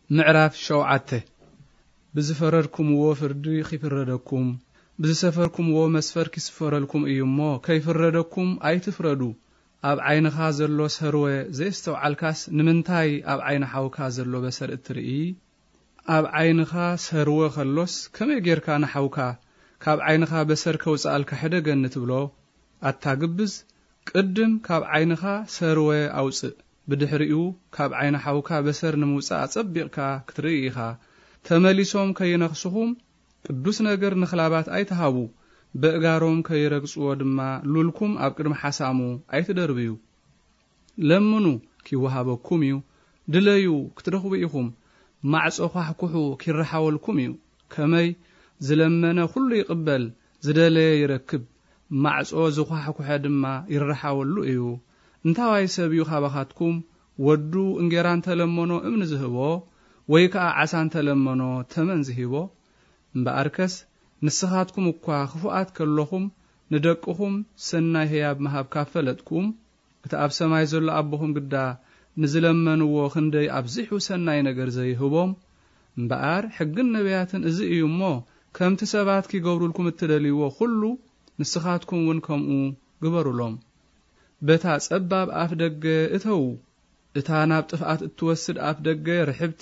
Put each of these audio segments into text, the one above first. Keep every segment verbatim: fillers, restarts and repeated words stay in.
معراف شوعته بزفرركم وفردي خفردكم بزسفركم ومسفر كسفرلكم ايمو كيف ردكم اي تفردو اب عين خازلو سروه زيستوعلكاس نمنتاي اب عين حوكا زلو بسر اترئي اب عينخا سروه خلص كما غيركا نحوكا كاب عينخا بسر كوصالك حدغن تبلو اتاغبز قدم كاب عينخا سروه اوص بدحريو كاب عين حوكا بسر نموصا صبيقكا كتريخا تمليسوم كينخسهم ቅዱስ ነገር ንخላባት አይተሃቡ በእጋሮም ከይረግጽዎ ድማ ሉልኩም ኣብ ቅድም ሓሳሙ አይትደርብዩ ለምኑ ኪወሃበኩም እዩ ድለዩ ክትረኽቡ ኢኹም ማዕጾ ኳሕኩሑ ኪረሓወልኩም እዩ ከመይ ዝለመነ ሁሉ ይቅበል ዝደለየ ይረክብ ማዕጾ ዝኳሕኩሐ ድማ ይረሓወሉ እዩ እንታዋይ ሰብዩ ኻባኻትኩም ወዱ እንጌራን ተለመኖ እምን ዝህቦ ወይ ከዓ ዓሳን ተለመኖ ተመን ዝሂቦ በአርከስ ንስኻትኩም እኳ ክፉአት ከለኹም ንደቅኹም ሰናይ ህያብ መሃብ ካፈለጥኩም እቲ ኣብ ሰማይ ዘሎ አቦኹም ግዳ ንዝለመንዎ ክንደይ ኣብዚሑ ሰናይ ነገር ዘይህቦም በአር ሕግን ነቢያትን እዚ እዩሞ ከምቲ ሰባት ኪገብሩልኩም እትደልይዎ ሁሉ ንስኻትኩም ውን ከምኡ ግበሩሎም በታ ጸባብ ኣፍ ደገ እተው እታ ናብ ጥፍኣት እትወስድ ኣፍ ደገ ርሕብቲ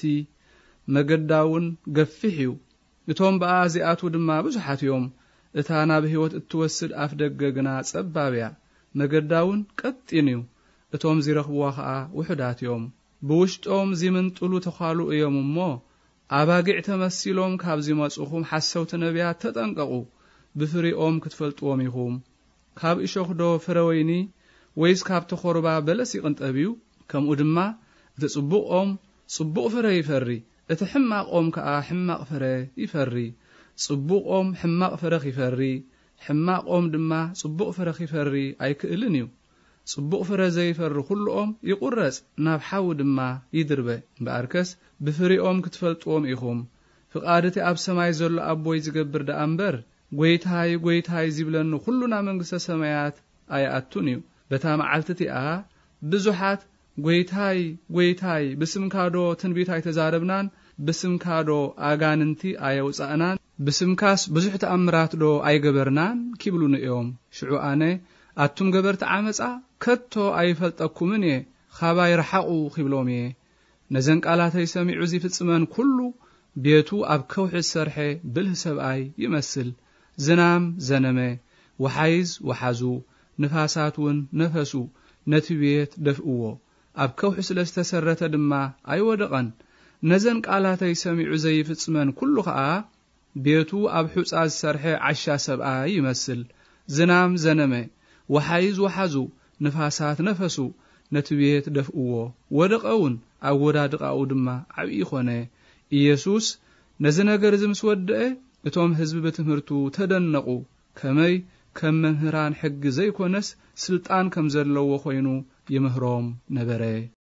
መገዳውን ገፊሕ እዩ እቶም በአዚአቱ ድማ ብዙሓት እዮም እታ ናብ ህይወት እትወስድ ኣፍ ደገ ግና ጸባብያ መገዳውን ቀጢን እዩ እቶም ዝረኽብዋ ከዓ ውሑዳት እዮም ብውሽጦም ዝምንጥሉ ተኻሉ እዮም እሞ ኣባጊዕ ተመሲሎም ካብ ዝመጹኹም ሓሰውቲ ነቢያት ተጠንቀቁ ብፍሪኦም ክትፈልጥዎም ኢኹም ካብ እሾኽዶ ፍረወይኒ ወይስ ካብ ተኾርባ በለስ ይቅንጠብዩ ከምኡ ድማ እቲ ጽቡቕኦም ጽቡቕ ፍረ ይፈሪ እቲ ሕማቆም ከዓ ሕማቅ ፍረ ይፈሪ ጽቡቆም ሕማቅ ፍረ ይፈሪ ሕማቆም ድማ ጽቡቕ ፍረ ይፈሪ ኣይክእልን እዩ ጽቡቕ ፍረ ዘይፈሪ ሁሉኦም ይቁረጽ ናብ ሓው ድማ ይድርበ በአርከስ ብፍሪኦም ክትፈልጥዎም ኢኹም ፍቃድቲ ኣብ ሰማይ ዘሎ ኣቦይ ዝገብር ደኣምበር ጎይታይ ጎይታይ ዝብለኒ ሁሉና መንግስተ ሰማያት ኣይኣቱን እዩ በታ መዓልትቲኣ ብዙሓት ጎይታይ ጎይታይ በስምካዶ ትንቢት አይተዛረብናን በስምካዶ አጋንንቲ አየውጻናን በስምካስ ብዙሕ ተአምራት ዶ አይገበርናን ኪብሉን እዮም ሽዑ አነ አቱም ገበርት ዓመጻ ከቶ አይፈልጠኩምን ኻባይ ረሐቁ ኺብሎም ነዘን ቃላተይ ሰሚዑ ዝፍጽመን ኩሉ ቤቱ ኣብ ከውሕ ሰርሐ ብልህ ሰብኣይ ይመስል ዝናም ዘነመ ወሓይዝ ወሓዙ ንፋሳቱን ነፈሱ ነቲ ቤት ደፍእዎ ኣብ ከውሕ ስለስተሰረተ ድማ አይወደቀን ነዘን ቃላተይ ሰሚዑ ዘይፍጽመን ኩሉ ከዓ ቤቱ ኣብ ሑጻ ዝሰርሐ ዓሻ ሰብኣይ ይመስል ዝናም ዘነመ ወሓይዝ ወሓዙ ንፋሳት ነፈሱ ነቲ ቤት ደፍእዎ ወደቀውን ኣብ ወዳድቃኡ ድማ ዓብይ ኾነ ኢየሱስ ነዚ ነገር ዝምስ ወድአ እቶም ህዝቢ በትምህርቱ ተደነቁ ከመይ ከም መምህራን ሕጊ ዘይኮነስ ስልጣን ከም ዘለዎ ኮይኑ ይምህሮም ነበረ